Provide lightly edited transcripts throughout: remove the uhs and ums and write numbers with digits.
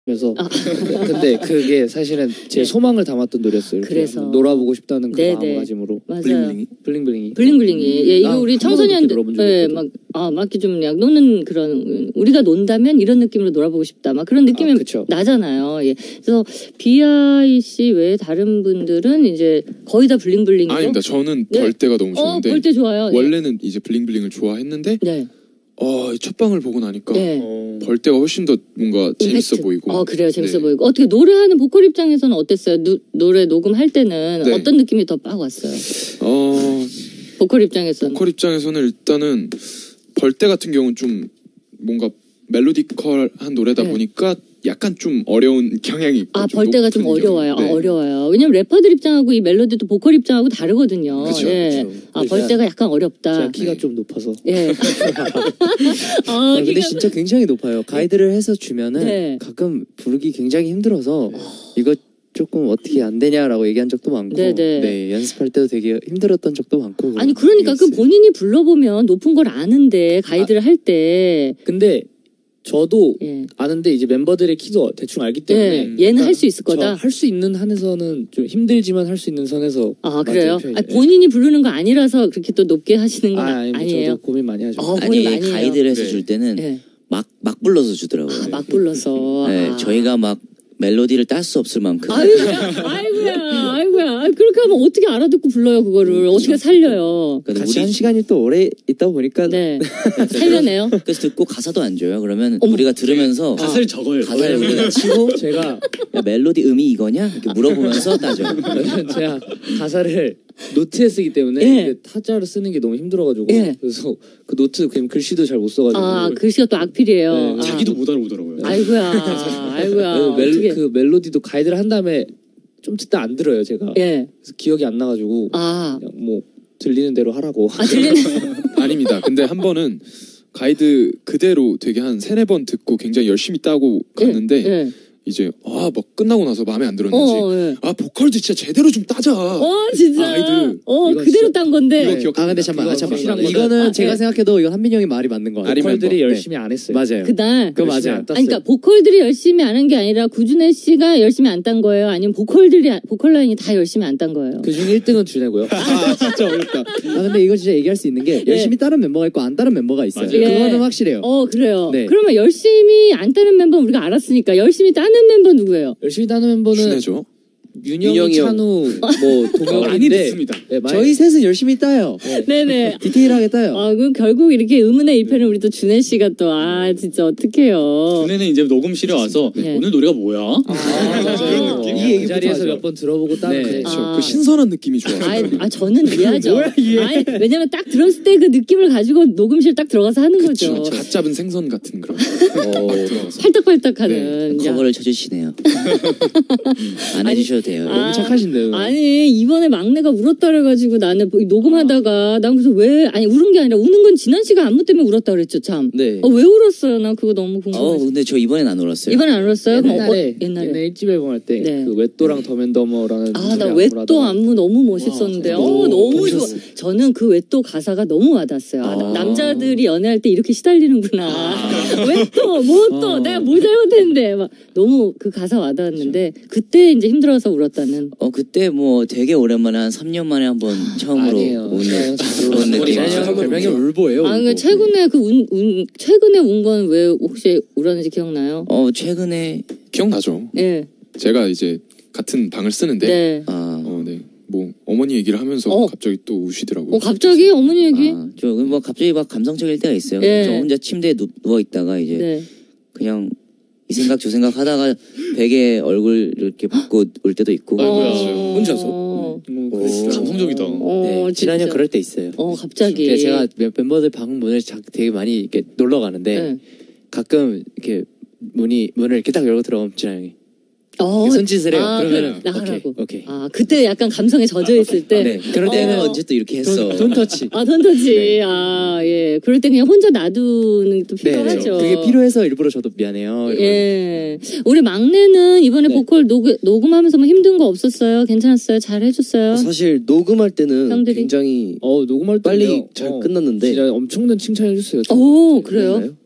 그래서 근데 그게 사실은 제 소망을 담았던 노래였어요. 그래서 놀아보고 싶다는 그 마음가짐으로. 맞아요. 블링블링이. 블링블링이. 예, 이거 우리 청소년들 예, 막 이렇게 좀 약 노는 그런 우리가 논다면 이런 느낌으로 놀아보고 싶다. 막 그런 느낌이 나잖아요. 예. 그래서 비아이 씨 외에 다른 분들은 이제 거의 다 블링블링이죠. 아닙니다. 저는 벌떼가 너무 좋은데. 벌떼 좋아요. 원래는 이제 블링블링을 좋아했는데. 네. 첫 방을 보고 나니까 벌떼가 훨씬 더 뭔가 재밌어 보이고. 그래요. 재밌어 보이고. 어떻게 노래하는 보컬 입장에서는 어땠어요? 노래 녹음할 때는 어떤 느낌이 더 빡 왔어요? 보컬 입장에서는. 보컬 입장에서는 일단은 벌떼 같은 경우는 좀 뭔가 멜로디컬한 노래다 보니까 약간 좀 어려운 경향이 있고. 벌떼가 좀 어려워요. 네. 어려워요. 왜냐면 래퍼들 입장하고 이 멜로디도 보컬 입장하고 다르거든요. 그쵸, 예. 벌떼가 약간 어렵다. 제가 키가 좀 높아서. 예. 근데 진짜 굉장히 높아요. 가이드를 해서 주면은 가끔 부르기 굉장히 힘들어서 이거 조금 어떻게 안 되냐라고 얘기한 적도 많고 연습할 때도 되게 힘들었던 적도 많고. 아니 그러니까 그 본인이 불러보면 높은 걸 아는데 가이드를 할 때 근데 저도 아는데 이제 멤버들의 키도 대충 알기 때문에 얘는 할 수 있을 거다. 할 수 있는 한에서는 좀 힘들지만 할 수 있는 선에서. 그래요? 본인이 부르는 거 아니라서 그렇게 또 높게 하시는 건 아니에요. 저도 고민 많이 하죠. 아니 가이드를 해서 줄 때는 막 불러서 주더라고요. 막 불러서. 네, 저희가 막 멜로디를 딸 수 없을 만큼. 아이고야. 그렇게 하면 어떻게 알아듣고 불러요, 그거를. 어떻게 살려요. 같이 한 시간이 또 오래 있다 보니까. 살려내요. 그래서 듣고 가사도 안 줘요. 그러면 우리가 들으면서. 가사를 적어요. 가사를 우리가 치고. 제가. 야, 멜로디 음이 이거냐? 이렇게 물어보면서 따져요. 제가 가사를 노트에 쓰기 때문에 타자로 쓰는 게 너무 힘들어가지고. 그래서 그 노트 그냥 글씨도 잘 못 써가지고. 글씨가 또 악필이에요. 자기도 못 알아보더라고요. 아이고야. 그 멜로디도 가이드를 한 다음에 좀 듣다 안 들어요, 제가. 그래서 기억이 안 나가지고. 그냥 뭐 들리는 대로 하라고. 아닙니다. 근데 한 번은 가이드 그대로 되게 한 3-4번 듣고 굉장히 열심히 따고 갔는데 이제 막 끝나고 나서 마음에 안 들었는지 보컬도 진짜 제대로 좀 따자. 진짜. 가이드. 그대로 딴 건데. 근데 잠깐만. 이거는 제가 생각해도 이건 한민이 형이 말이 맞는 거 같아요. 보컬들이 열심히 안 했어요. 맞아요. 그날. 그거 맞아요. 그러니까 보컬들이 열심히 안 한 게 아니라 구준혜 씨가 열심히 안 딴 거예요? 아니면 보컬 라인이 다 열심히 안 딴 거예요? 그중 1등은 준혜고요. 진짜 어렵다. 근데 이거 진짜 얘기할 수 있는 게 열심히 따른 멤버가 있고 안 따른 멤버가 있어요. 그거는 확실해요. 그래요. 그러면 열심히 안 따는 멤버는 우리가 알았으니까 열심히 따는 멤버 누구예요? 열심히 따는 멤버는 준혜죠. 윤영이, 찬우, 많이 듣습니다. 저희 셋은 열심히 따요. 네네. 디테일하게 따요. 그럼 결국 이렇게 의문의 일패는 우리 또 준혜 씨가 또 진짜 어떡해요. 준혜는 이제 녹음실에 와서 오늘 노래가 뭐야? 이 얘기 자리에서 몇 번 들어보고 딱 그렇죠. 그 신선한 느낌이 좋아요. 저는 이해하죠. 왜냐면 딱 들었을 때 그 느낌을 가지고 녹음실 딱 들어가서 하는 거죠. 갓 잡은 생선 같은 그런. 팔딱팔딱하는. 커버를 쳐주시네요. 안 해주셔도 돼요. 너무 착하신데요. 아니 이번에 막내가 울었다 그래가지고 나는 녹음하다가 난 그래서 울은 게 아니라 우는 건 진한 씨가 안무 때문에 울었다 그랬죠 참. 네. 왜 울었어요? 난 그거 너무 궁금해요. 근데 저 이번엔 안 울었어요. 이번엔 안 울었어요? 옛날에 옛날에 1집 앨범 할 때 그 웻또랑 더맨더머라는 나 웻또 안무 너무 멋있었는데 너무 좋아. 저는 그 웻또 가사가 너무 와닿았어요. 남자들이 연애할 때 이렇게 시달리는구나. 웻또 뭐 내가 뭘 잘못했는데 막 너무 그 가사 와닿았는데 그때 이제 힘들어서 울었다는. 그때 뭐 되게 오랜만에 한 3년 만에 한번 처음으로 오는 그런 느낌. 별명이 울보예요. 그러니까 최근에 최근에 운 건 왜 혹시 울었는지 기억나요? 최근에 기억나죠. 네. 제가 이제 같은 방을 쓰는데 뭐 어머니 얘기를 하면서 갑자기 또 우시더라고요. 갑자기 어머니 얘기? 저 뭐 갑자기 막 감성적일 때가 있어요. 저 혼자 침대에 누워 있다가 이제 그냥 이 생각 저 생각 하다가 베개 얼굴 이렇게 붓고 올 때도 있고. 혼자서? 감성적이다. 지난해 그럴 때 있어요. 갑자기. 제가 멤버들 방 문을 되게 많이 이렇게 놀러 가는데 가끔 이렇게 문을 이렇게 딱 열고 들어가면 지난해 손짓을 해요. 그러면은 나가라고. 오케이. 그때 약간 감성에 젖어 있을 때. 그럴 때는 언제 또 이렇게 했어. 돈터치. 돈터치. 그럴 때 그냥 혼자 놔두는 또 필요하죠. 그게 필요해서 일부러 저도 미안해요. 우리 막내는 이번에 보컬 녹음하면서 뭐 힘든 거 없었어요? 괜찮았어요? 잘 해줬어요? 사실 녹음할 때는 굉장히 녹음할 때 빨리 잘 끝났는데 진짜 엄청난 칭찬해줬어요. 그래요?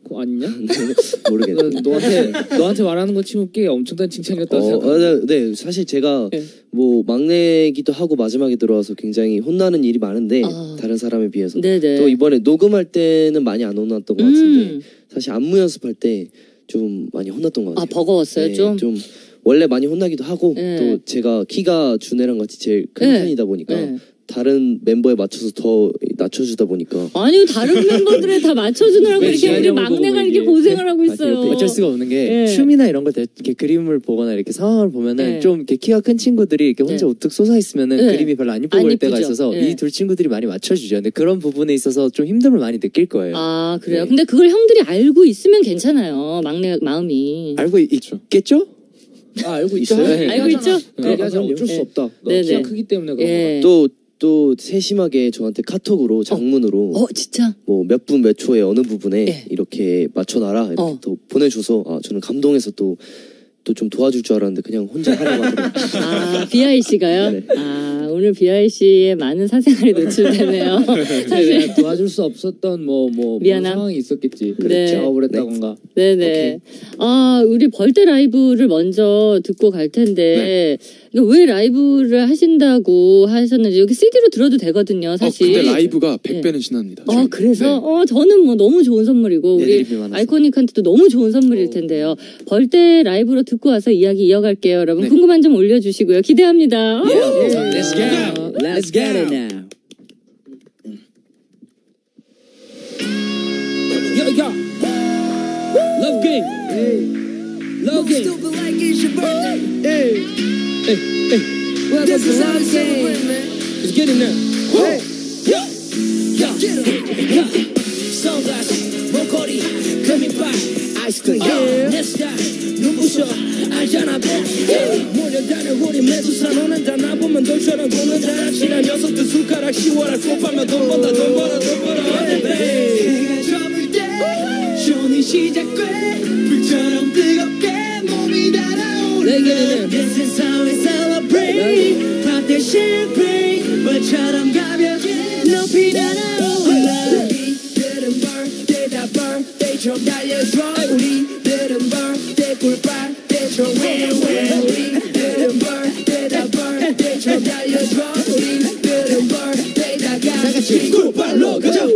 아니냐? 모르겠네. 너한테 말하는 거 치면 꽤 엄청난 칭찬이었다고 생각합니다. 네, 사실 제가 뭐 막내기도 하고 마지막에 들어와서 굉장히 혼나는 일이 많은데 다른 사람에 비해서 또 이번에 녹음할 때는 많이 안 혼났던 것 같은데 사실 안무 연습할 때 좀 많이 혼났던 것 같아요. 버거웠어요. 좀 원래 많이 혼나기도 하고 또 제가 키가 준혜랑 같이 제일 큰 편이다 보니까 다른 멤버에 맞춰서 더 낮춰주다 보니까 아니 다른 멤버들에 다 맞춰주느라고 이렇게 우리 막내가 이렇게 고생을 하고 있어요. 어쩔 수가 없는 게 춤이나 이런 걸 이렇게 그림을 보거나 이렇게 상황을 보면은 좀 이렇게 키가 큰 친구들이 이렇게 혼자 우뚝 솟아 있으면은 그림이 별로 안 이뻐 보일 때가 있어서 이 둘 친구들이 많이 맞춰주죠. 근데 그런 부분에 있어서 좀 힘듦을 많이 느낄 거예요. 아 그래요? 근데 그걸 형들이 알고 있으면 괜찮아요. 막내 마음이 알고 있겠죠? 알고 있어요. 알고 있죠? 어쩔 수 없다. 키가 크기 때문에 그런 거. 또 세심하게 저한테 카톡으로 장문으로 진짜 뭐 몇 분 몇 초에 어느 부분에 이렇게 맞춰놔라 이렇게 또 보내줘서 저는 감동해서 또 좀 도와줄 줄 알았는데 그냥 혼자 하려고 하더라고요. 비아이 씨가요? 오늘 비아이 씨의 많은 사생활이 노출되네요. 사실 도와줄 수 없었던 뭐 상황이 있었겠지. 작업을 했다던가. 네네. 우리 벌떼 라이브를 먼저 듣고 갈 텐데 왜 라이브를 하신다고 하셨는지 여기 CD로 들어도 되거든요, 사실. 근데 라이브가 100배는 신납니다. 그래서 저는 뭐 너무 좋은 선물이고 우리 아이코닉한테도 너무 좋은 선물일 텐데요. 벌떼 라이브로 듣고 와서 이야기 이어갈게요, 여러분. 궁금한 점 올려주시고요. 기대합니다. Let's go. Let's get it now. Yo. Love game. Love game. Stupid like it's your birthday. Hey. This is how we celebrate, man. Let's get it now. Hey. Yo. Sunglass, 목걸이, 금이빨, 아이스크림. 내 스타일, 눈부셔, 알잖아, baby. 몰려다녀 우리 메두사 너는 다 나보면 돌처럼 구는다. 친한 녀석들 손가락 씌워라. 곱하면 돈 번다. 해가 저물 때 쇼는 시작돼. 불처럼 뜨겁게 몸이 달아오르는 This is how we celebrate. Pop that champagne 벌처럼 가볍게 높이 달아올라. 우리들은 birthday다 birthday처럼 달려줘. 우리들은 birthday 꿀빨대처럼 우리들은 birthday다 birthday처럼 달려줘. 우리들은 birthday다 같이 꿀빨로 가자.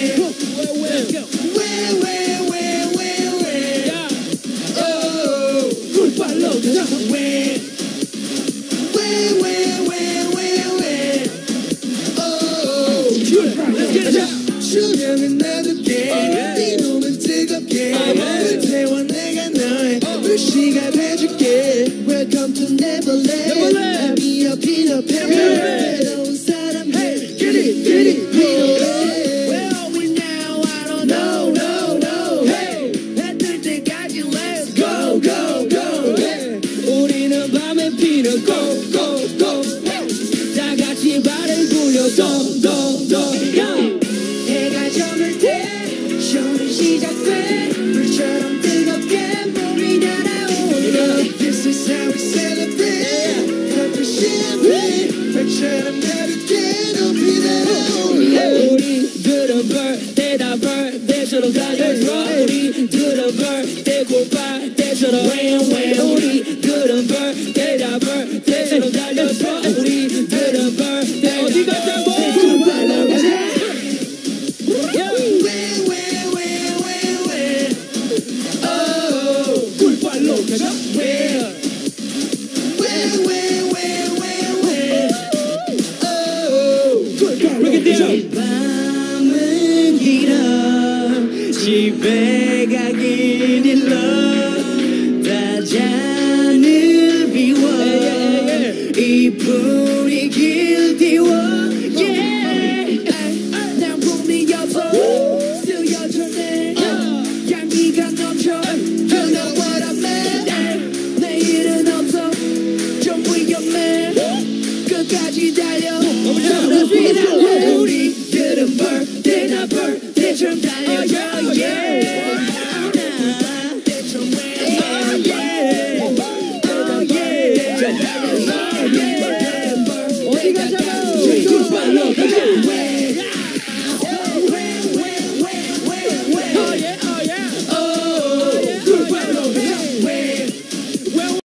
수명은 나둘게 네 놈은 뜨겁게 불태워 내가 너의 불씨가 돼줄게 Welcome to Neverland I'm your Peter Pan 외로운 사람들 Get it Where are we now I don't know Hey 해 뜰 때까지 Let's go 우리는 밤에 피는 Go 다 같이 발을 굴려 해가 저물 때 쇼는 시작돼. 불처럼 뜨겁게 몸이 달아오르는 This is how we celebrate. Pop the champagne 별처럼 가볍게 높이 달아오르는 우리들은 birthday다 birthday처럼 달려줘. 우리들은 birthday 꿀빨대처럼 우리들은 birthday다 birthday처럼 달려줘. 우리들은 birthday 어디 가자고 꿀빨로 가자. 밤은 길어 집에 가긴 일러 다 잔을 비워 이 분위기를 띄워 난 봄이어서 still 여전해 향기가 넘쳐 You know what I meant 내일은 없어 좀 위험해 끝까지